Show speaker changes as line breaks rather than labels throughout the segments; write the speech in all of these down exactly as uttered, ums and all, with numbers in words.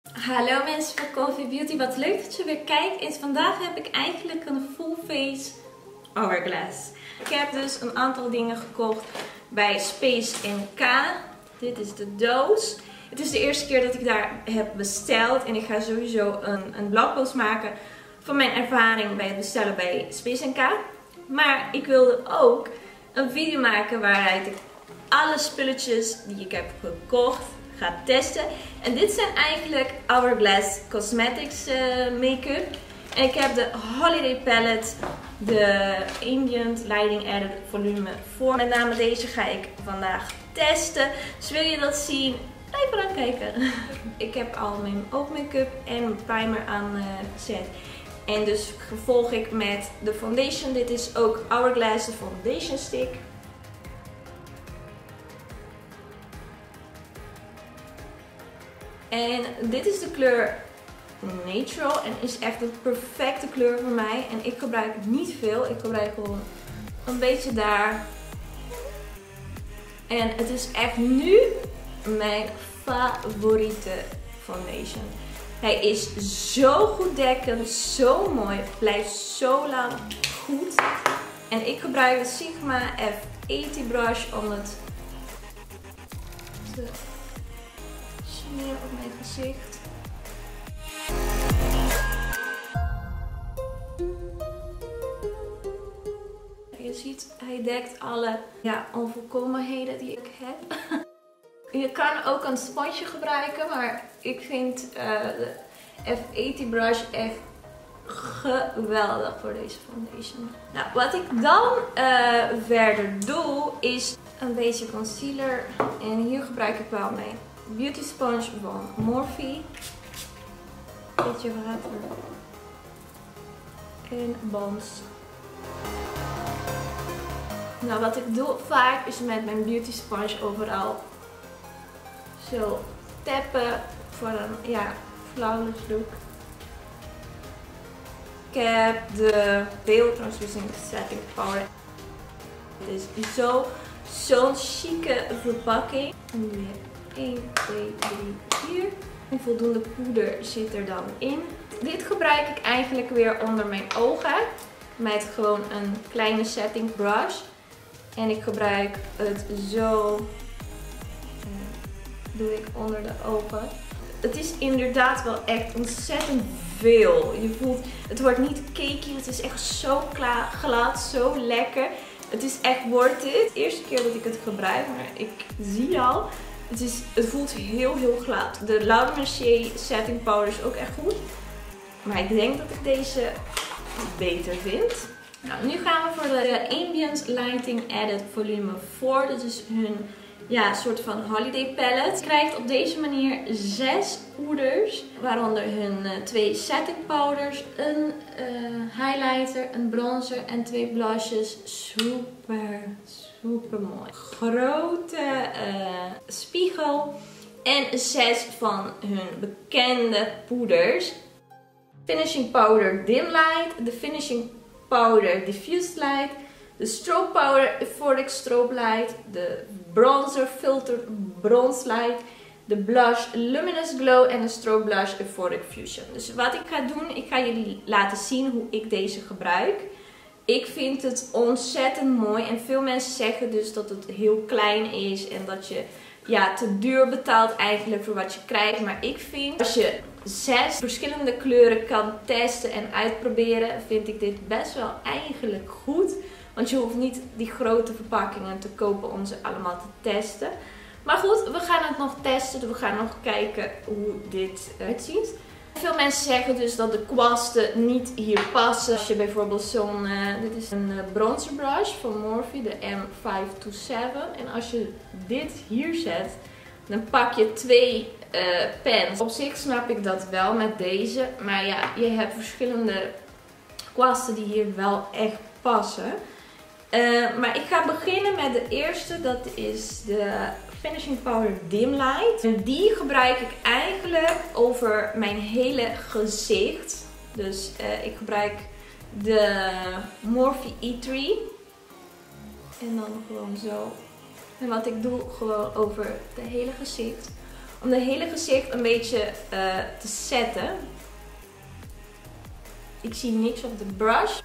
Hallo mensen van Coffee Beauty, wat leuk dat je weer kijkt. En vandaag heb ik eigenlijk een full face hourglass. Ik heb dus een aantal dingen gekocht bij Space en K. Dit is de doos. Het is de eerste keer dat ik daar heb besteld. En ik ga sowieso een, een blogpost maken van mijn ervaring bij het bestellen bij Space en K. Maar ik wilde ook een video maken waaruit ik alle spulletjes die ik heb gekocht ga testen. En dit zijn eigenlijk Hourglass Cosmetics uh, make-up. En ik heb de Holiday Palette, de Ambient Lighting Added Volume voor. Met name deze ga ik vandaag testen. Dus wil je dat zien? Blijf eraan kijken. Ik heb al mijn oogmake-up en mijn primer aangezet. Uh, en dus vervolg ik met de foundation. Dit is ook Hourglass, de foundation stick. En dit is de kleur Natural en is echt de perfecte kleur voor mij. En ik gebruik niet veel, ik gebruik gewoon een beetje daar. En het is echt nu mijn favoriete foundation. Hij is zo goed dekkend, zo mooi, blijft zo lang goed. En ik gebruik de Sigma F tachtig brush om het te smeren op mijn gezicht. Je ziet, hij dekt alle ja, onvolkomenheden die ik heb. Je kan ook een sponsje gebruiken, maar ik vind uh, de F tachtig brush echt geweldig voor deze foundation. Nou, wat ik dan uh, verder doe is een beetje concealer. En hier gebruik ik wel mijn beauty sponge van Morphe. Beetje water. En bons. Nou, wat ik doe vaak is met mijn beauty sponge overal zo tappen voor een ja, flawless look. Ik heb de Veil Translucent Setting Powder. Het is zo, zo'n chique verpakking. En nu weer één, twee, drie, vier. En voldoende poeder zit er dan in. Dit gebruik ik eigenlijk weer onder mijn ogen. Met gewoon een kleine setting brush. En ik gebruik het zo. Doe ik onder de ogen. Het is inderdaad wel echt ontzettend veel. Je voelt, het wordt niet cakey. Het is echt zo glad, zo lekker. Het is echt worth it. De eerste keer dat ik het gebruik, maar ik zie al. Het, is, het voelt heel heel glad. De Laura Mercier setting powder is ook echt goed. Maar ik denk dat ik deze beter vind. Nou, nu gaan we voor de Ambient Lighting Added Volume vier. Dit is hun ja, soort van holiday palette. Je krijgt op deze manier zes poeders. Waaronder hun uh, twee setting powders, een uh, highlighter, een bronzer en twee blushes. Super, super mooi. Grote uh, spiegel. En zes van hun bekende poeders. Finishing powder Dim Light. De finishing powder Diffused Light. De strobe powder Euphoric Strobe Light. De bronzer Filtered Bronze Light. De blush Luminous Glow. En de strobe blush Euphoric Fusion. Dus wat ik ga doen, ik ga jullie laten zien hoe ik deze gebruik. Ik vind het ontzettend mooi. En veel mensen zeggen dus dat het heel klein is. En dat je ja, te duur betaalt eigenlijk voor wat je krijgt. Maar ik vind, als je zes verschillende kleuren kan testen en uitproberen, vind ik dit best wel eigenlijk goed. Want je hoeft niet die grote verpakkingen te kopen om ze allemaal te testen. Maar goed, we gaan het nog testen. We gaan nog kijken hoe dit uitziet. Veel mensen zeggen dus dat de kwasten niet hier passen. Als je bijvoorbeeld zo'n, uh, dit is een uh, bronzer brush van Morphe, de M vijf twee zeven. En als je dit hier zet, dan pak je twee uh, pens. Op zich snap ik dat wel met deze. Maar ja, je hebt verschillende kwasten die hier wel echt passen. Uh, maar ik ga beginnen met de eerste. Dat is de Finishing Powder Dim Light. En die gebruik ik eigenlijk over mijn hele gezicht. Dus uh, ik gebruik de Morphe E drie. En dan gewoon zo. En wat ik doe, gewoon over het hele gezicht. om de hele gezicht een beetje uh, te zetten. Ik zie niks op de brush.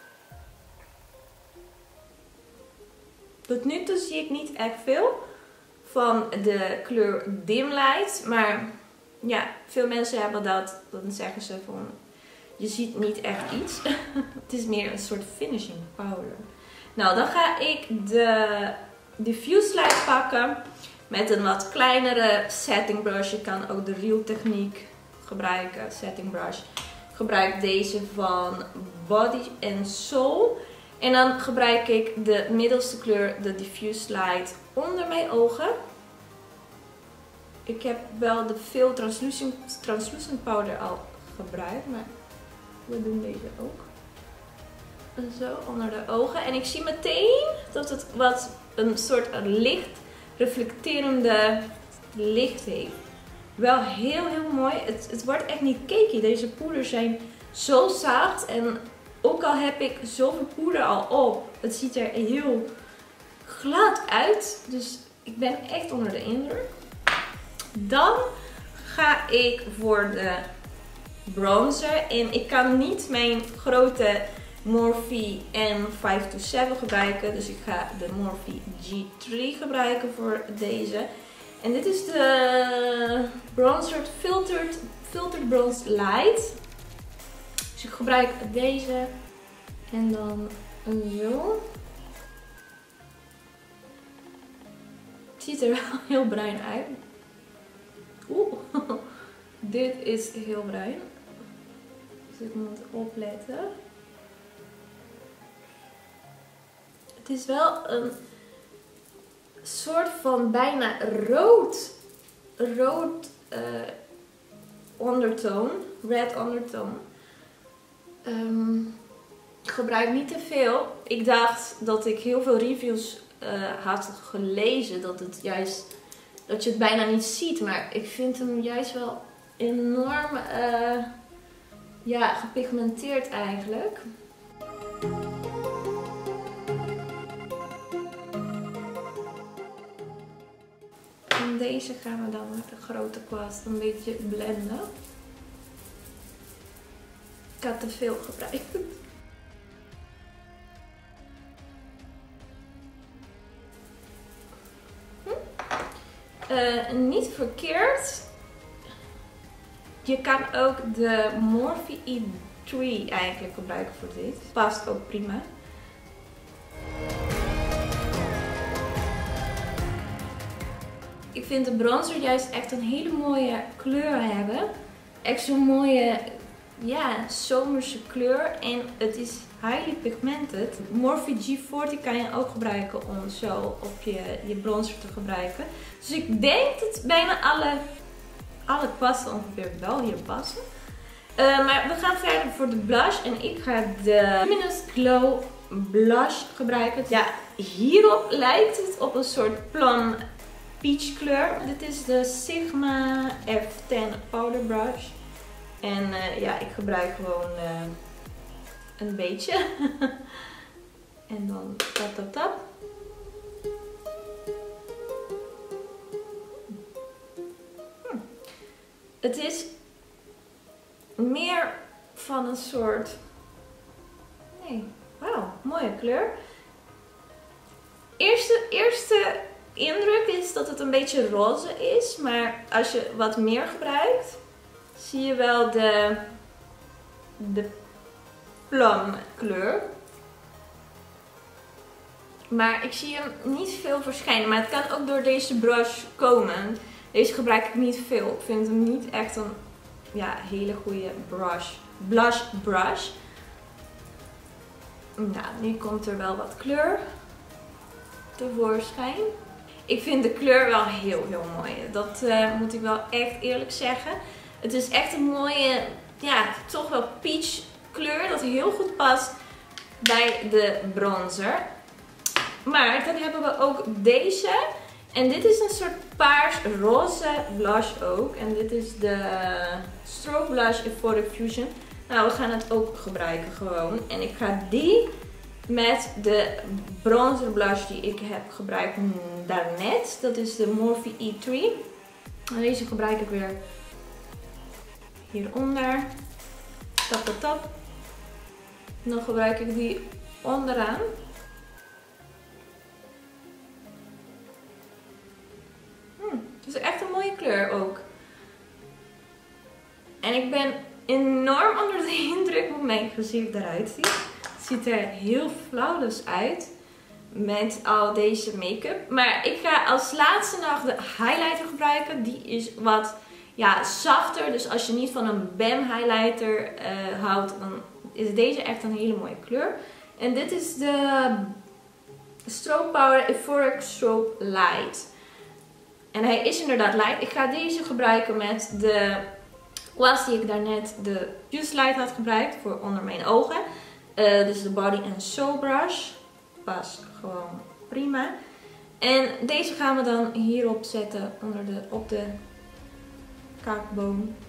Tot nu toe zie ik niet echt veel van de kleur Dim Light. Maar ja, veel mensen hebben dat. Dan zeggen ze van, je ziet niet echt iets. Het is meer een soort finishing powder. Nou, dan ga ik de Diffuse Light pakken. Met een wat kleinere setting brush. Je kan ook de Real techniek gebruiken. Setting brush. Ik gebruik deze van Body and Soul. En dan gebruik ik de middelste kleur, de Diffuse Light, onder mijn ogen. Ik heb wel de veel translucent, translucent powder al gebruikt. Maar we doen deze ook. En zo onder de ogen. En ik zie meteen dat het wat een soort licht reflecterende licht heeft. Wel heel heel mooi. Het, het wordt echt niet cakey. Deze poeders zijn zo zacht. En ook al heb ik zoveel poeder al op. Het ziet er heel glad uit. Dus ik ben echt onder de indruk. Dan ga ik voor de bronzer. En ik kan niet mijn grote Morphe M vijf twee zeven gebruiken. Dus ik ga de Morphe G drie gebruiken voor deze. En dit is de bronzer Filtered, Filtered Bronze Light. Dus ik gebruik deze. En dan zo. Het ziet er wel heel bruin uit. Oeh, dit is heel bruin. Dus ik moet opletten. Het is wel een soort van bijna rood, rood uh, ondertoon, red ondertoon. Um, ik gebruik niet te veel. Ik dacht dat ik heel veel reviews uh, had gelezen dat het juist, dat je het bijna niet ziet, maar ik vind hem juist wel enorm uh, ja, gepigmenteerd eigenlijk. En deze gaan we dan met de grote kwast een beetje blenden. Ik had te veel gebruikt. Hm? Uh, niet verkeerd. Je kan ook de Morphe E drie eigenlijk gebruiken voor dit. Past ook prima. Ik vind de bronzer juist echt een hele mooie kleur hebben. Echt zo'n mooie, ja, zomerse kleur. En het is highly pigmented. Morphe G veertig kan je ook gebruiken om zo op je, je bronzer te gebruiken. Dus ik denk dat bijna alle, alle kwasten ongeveer wel hier passen. Uh, maar we gaan verder voor de blush. En ik ga de Luminous Glow Blush gebruiken. Ja, hierop lijkt het op een soort plum peach kleur. Dit is de Sigma F tien Powder Brush. En uh, ja, ik gebruik gewoon uh, een beetje. En dan tap tap tap. Hm. Het is meer van een soort... Nee, wauw, mooie kleur. Eerste, eerste indruk is dat het een beetje roze is. Maar als je wat meer gebruikt, zie je wel de, de plum kleur. Maar ik zie hem niet veel verschijnen. Maar het kan ook door deze brush komen. Deze gebruik ik niet veel. Ik vind hem niet echt een ja, hele goede brush. Blush brush. Nou, nu komt er wel wat kleur tevoorschijn. Ik vind de kleur wel heel, heel mooi. Dat uh, moet ik wel echt eerlijk zeggen. Het is echt een mooie, ja, toch wel peach kleur. Dat heel goed past bij de bronzer. Maar dan hebben we ook deze. En dit is een soort paars-roze blush ook. En dit is de Stroke Blush Euphoric Fusion. Nou, we gaan het ook gebruiken gewoon. En ik ga die met de bronzer blush die ik heb gebruikt daarnet. Dat is de Morphe E drie. En deze gebruik ik weer hieronder. Tap, tap, tap. En dan gebruik ik die onderaan. Hmm, het is echt een mooie kleur ook. En ik ben enorm onder de indruk hoe mijn gezicht eruit ziet. Het ziet er heel flawless uit met al deze make-up. Maar ik ga als laatste nog de highlighter gebruiken. Die is wat ja, zachter. Dus als je niet van een B A M highlighter uh, houdt, dan is deze echt een hele mooie kleur. En dit is de Strobe Powder Euphoric Strobe Light. En hij is inderdaad light. Ik ga deze gebruiken met de kwast die ik daarnet de Juice Light had gebruikt voor onder mijn ogen. Uh, dus de Body and Soul Brush. Past gewoon prima. En deze gaan we dan hierop zetten onder de, op de kaakboom.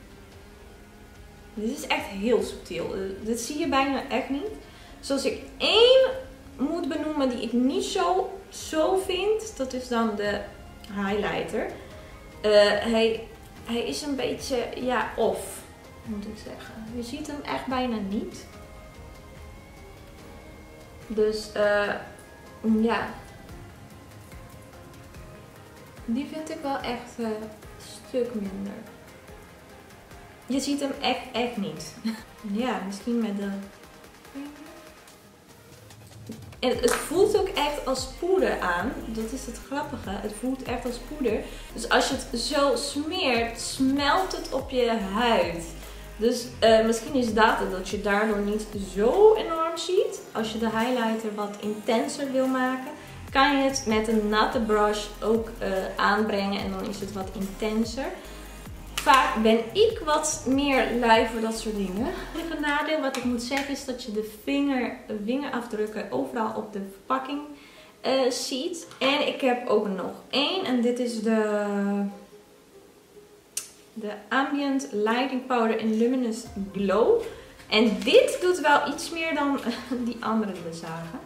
Dit is echt heel subtiel. Uh, dit zie je bijna echt niet. Zoals ik één moet benoemen die ik niet zo, zo vind. Dat is dan de highlighter. Uh, hij, hij is een beetje ja, off, moet ik zeggen. Je ziet hem echt bijna niet. Dus uh, ja. Die vind ik wel echt uh, een stuk minder. Je ziet hem echt, echt niet. Ja, misschien met de... En het voelt ook echt als poeder aan. Dat is het grappige. Het voelt echt als poeder. Dus als je het zo smeert, smelt het op je huid. Dus uh, misschien is dat het, dat je daardoor niet zo enorm ziet. Als je de highlighter wat intenser wil maken, kan je het met een natte brush ook uh, aanbrengen. En dan is het wat intenser. Vaak ben ik wat meer lui voor dat soort dingen. Een nadeel wat ik moet zeggen is dat je de vinger, vingerafdrukken overal op de verpakking uh, ziet. En ik heb ook nog één. En dit is de, de Ambient Lighting Powder in Luminous Glow. En dit doet wel iets meer dan uh, die andere die we zagen.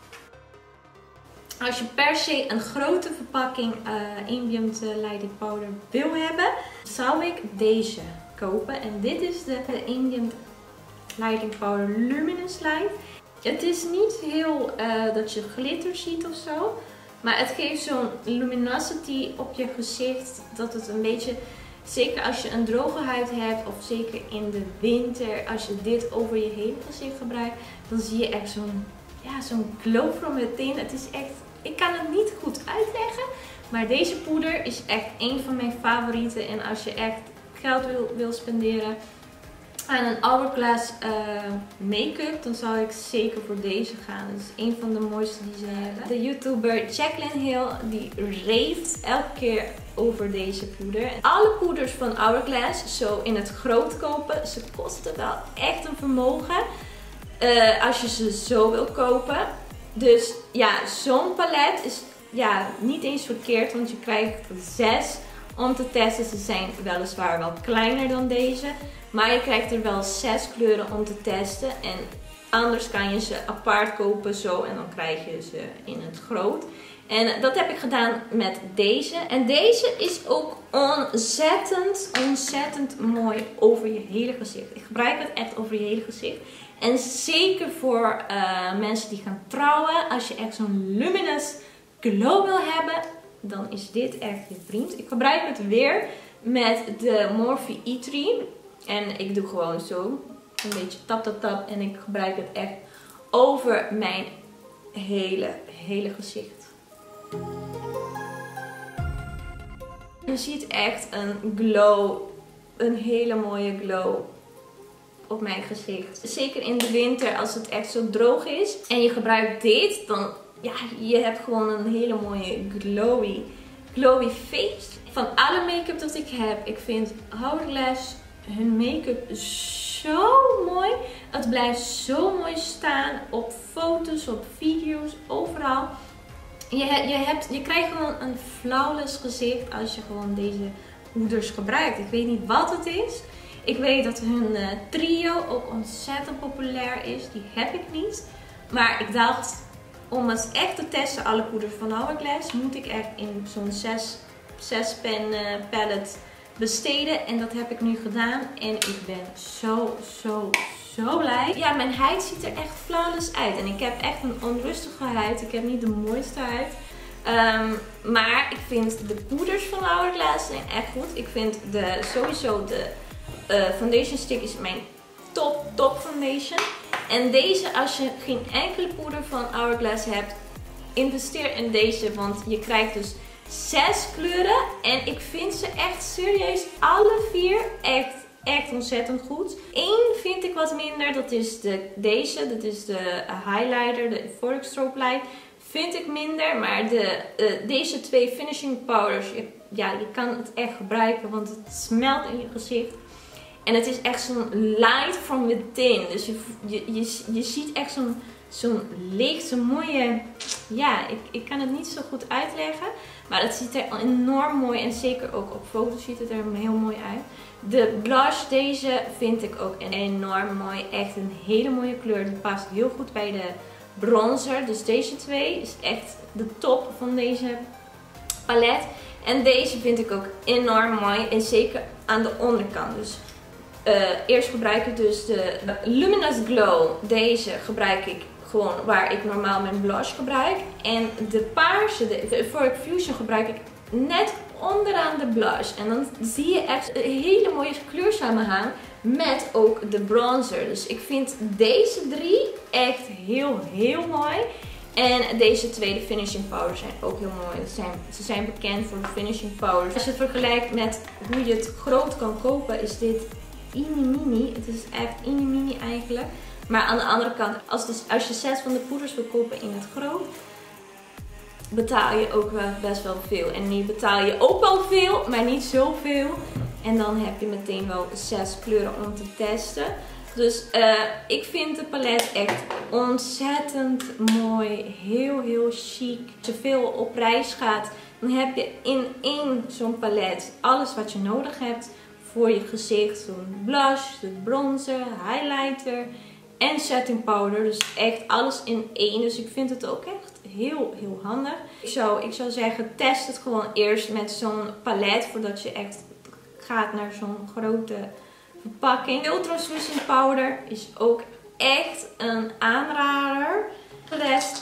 Als je per se een grote verpakking uh, Ambient Lighting Powder wil hebben, zou ik deze kopen. En dit is de Ambient Lighting Powder Luminous Light. Het is niet heel uh, dat je glitter ziet of zo. Maar het geeft zo'n luminosity op je gezicht. Dat het een beetje, zeker als je een droge huid hebt of zeker in de winter, als je dit over je hele gezicht gebruikt, dan zie je echt zo'n ja, zo'n glow from within. Het is echt... Ik kan het niet goed uitleggen, maar deze poeder is echt een van mijn favorieten. En als je echt geld wil, wil spenderen aan een Hourglass uh, make-up, dan zou ik zeker voor deze gaan. Het is een van de mooiste die ze hebben. De YouTuber Jaclyn Hill, die raved elke keer over deze poeder. Alle poeders van Hourglass, zo in het groot kopen, ze kosten wel echt een vermogen. Uh, als je ze zo wil kopen. Dus ja, zo'n palet is ja, niet eens verkeerd, want je krijgt zes om te testen. Ze zijn weliswaar wel kleiner dan deze, maar je krijgt er wel zes kleuren om te testen. En anders kan je ze apart kopen zo en dan krijg je ze in het groot. En dat heb ik gedaan met deze. En deze is ook ontzettend, ontzettend mooi over je hele gezicht. Ik gebruik het echt over je hele gezicht. En zeker voor uh, mensen die gaan trouwen, als je echt zo'n luminous glow wil hebben, dan is dit echt je vriend. Ik gebruik het weer met de Morphe E drie. En ik doe gewoon zo, een beetje tap tap tap. En ik gebruik het echt over mijn hele, hele gezicht. Je ziet echt een glow, een hele mooie glow op mijn gezicht. Zeker in de winter als het echt zo droog is en je gebruikt dit, dan ja, je hebt gewoon een hele mooie glowy, glowy face. Van alle make-up dat ik heb, ik vind Hourglass hun make-up zo mooi. Het blijft zo mooi staan op foto's, op video's, overal. Je, je, hebt, je krijgt gewoon een flawless gezicht als je gewoon deze poeders gebruikt. Ik weet niet wat het is. Ik weet dat hun uh, trio ook ontzettend populair is. Die heb ik niet. Maar ik dacht, om het echt te testen, alle poeders van Hourglass, moet ik echt in zo'n zes zes pen uh, palette besteden. En dat heb ik nu gedaan. En ik ben zo, zo, zo blij. Ja, mijn huid ziet er echt flawless uit. En ik heb echt een onrustige huid. Ik heb niet de mooiste huid. Um, maar ik vind de poeders van Hourglass zijn echt goed. Ik vind de, sowieso de uh, foundation stick is mijn top, top foundation. En deze, als je geen enkele poeder van Hourglass hebt, investeer in deze. Want je krijgt dus zes kleuren. En ik vind ze echt serieus alle vier echt, echt ontzettend goed. Eén vind ik wat minder. Dat is de, deze. Dat is de highlighter, de Euphoric Strobe Light. Vind ik minder, maar de, uh, deze twee finishing powders, je, ja, je kan het echt gebruiken, want het smelt in je gezicht. En het is echt zo'n light from within. Dus je, je, je, je ziet echt zo'n zo'n licht, zo'n mooie, ja, ik, ik kan het niet zo goed uitleggen. Maar het ziet er enorm mooi en zeker ook op foto's ziet het er heel mooi uit. De blush, deze vind ik ook enorm mooi. Echt een hele mooie kleur. Die past heel goed bij de bronzer. Dus deze twee is echt de top van deze palet. En deze vind ik ook enorm mooi. En zeker aan de onderkant. Dus uh, eerst gebruik ik dus de Luminous Glow. Deze gebruik ik gewoon waar ik normaal mijn blush gebruik. En de paarse, de Euphoric Fusion, gebruik ik net onderaan de blush. En dan zie je echt een hele mooie kleursamenhang met ook de bronzer. Dus ik vind deze drie echt heel, heel mooi. En deze tweede finishing powders zijn ook heel mooi. Ze zijn, ze zijn bekend voor de finishing powders. Als je het vergelijkt met hoe je het groot kan kopen, is dit mini mini. Het is echt mini mini eigenlijk. Maar aan de andere kant, als, dus, als je zes van de poeders wil kopen in het groot, betaal je ook wel best wel veel. En nu betaal je ook wel veel, maar niet zoveel. En dan heb je meteen wel zes kleuren om te testen. Dus uh, ik vind de palet echt ontzettend mooi. Heel, heel chic. Als je veel op reis gaat, dan heb je in één zo'n palet alles wat je nodig hebt voor je gezicht. Zo'n blush, de bronzer, highlighter en setting powder. Dus echt alles in één. Dus ik vind het ook echt heel, heel handig. Ik zou, ik zou zeggen, test het gewoon eerst met zo'n palet voordat je echt gaat naar zo'n grote verpakking. De Translucent Powder is ook echt een aanrader. De rest,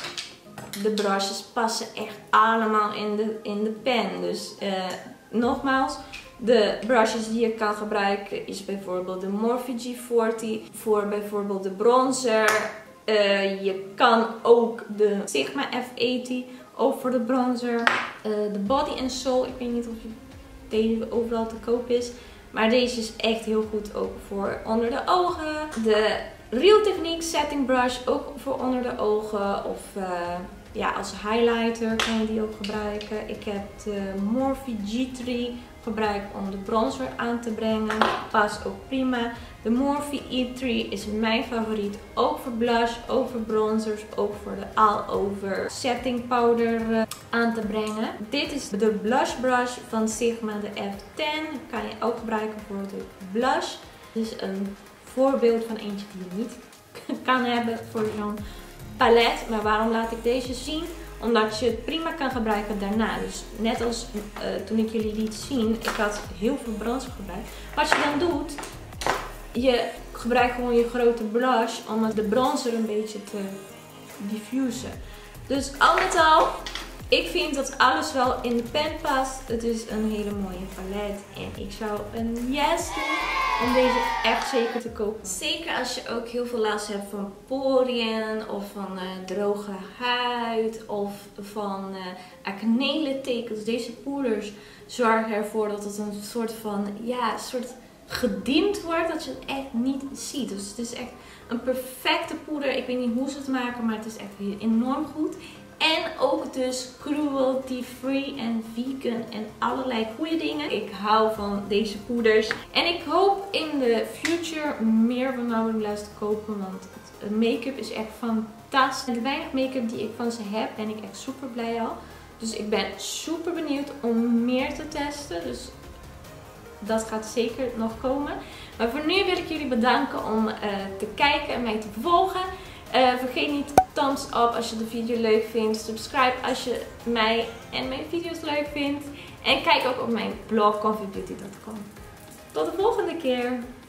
de brushes passen echt allemaal in de, in de pen. Dus uh, nogmaals, de brushes die je kan gebruiken is bijvoorbeeld de Morphe G veertig voor bijvoorbeeld de bronzer. Uh, je kan ook de Sigma F tachtig ook voor de bronzer. Uh, de Body and Soul, ik weet niet of deze overal te koop is. Maar deze is echt heel goed ook voor onder de ogen. De Real Technique Setting Brush ook voor onder de ogen. Of uh, ja, als highlighter kan je die ook gebruiken. Ik heb de Morphe G drie gebruikt om de bronzer aan te brengen. Past ook prima. De Morphe E drie is mijn favoriet. Ook voor blush, ook voor bronzers, ook voor de all-over setting powder uh, aan te brengen. Dit is de blush brush van Sigma, de F tien. Kan je ook gebruiken voor de blush. Dit is een voorbeeld van eentje die je niet kan hebben voor zo'n palet. Maar waarom laat ik deze zien? Omdat je het prima kan gebruiken daarna. Dus net als uh, toen ik jullie liet zien, ik had heel veel bronzer gebruikt. Wat je dan doet, je gebruikt gewoon je grote blush om de bronzer een beetje te diffusen. Dus al met al, ik vind dat alles wel in de pen past. Het is een hele mooie palet. En ik zou een yes doen om deze echt zeker te kopen. Zeker als je ook heel veel last hebt van poriën of van uh, droge huid of van uh, acne-littekens. Deze poeders zorgen ervoor dat het een soort van, ja, een soort gedimd wordt, dat je het echt niet ziet. Dus het is echt een perfecte poeder. Ik weet niet hoe ze het maken, maar het is echt enorm goed. En ook dus cruelty free en vegan en allerlei goede dingen. Ik hou van deze poeders. En ik hoop in de future meer van Hourglass te kopen, want het make-up is echt fantastisch. Met de weinig make-up die ik van ze heb, ben ik echt super blij al. Dus ik ben super benieuwd om meer te testen. Dus dat gaat zeker nog komen. Maar voor nu wil ik jullie bedanken om uh, te kijken en mij te volgen. Uh, vergeet niet thumbs up als je de video leuk vindt. Subscribe als je mij en mijn video's leuk vindt. En kijk ook op mijn blog coffee beauty punt com. Tot de volgende keer!